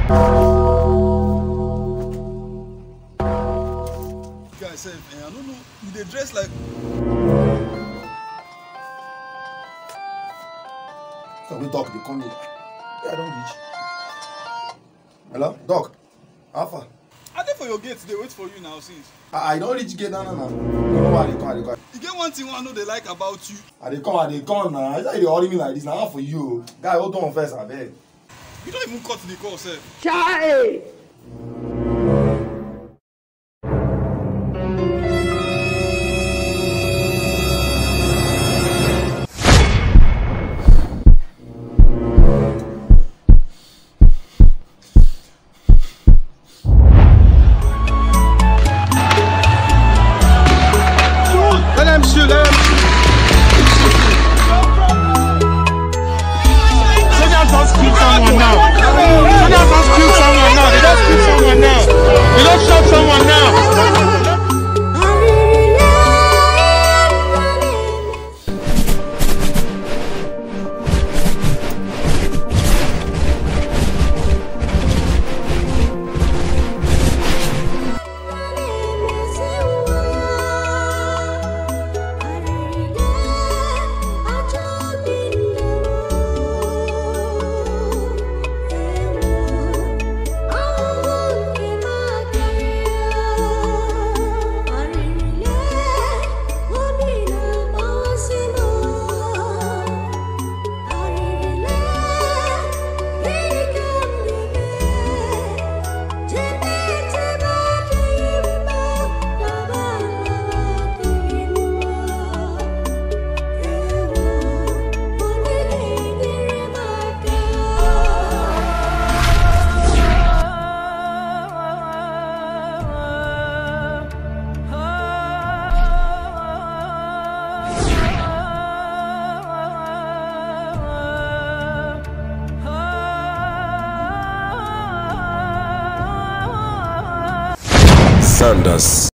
Guys, I don't know. They dress like. Can we talk? They come here. Yeah, I don't reach. Hello, Doc. Alpha. I dey for your gate. They wait for you now since. I don't reach gate now. You know why they come? You get one thing I know they like about you. They come now. I say they holding me like this now for you. Guy, hold on first, I beg. You don't even cut the call, sir. Chai! Sanders.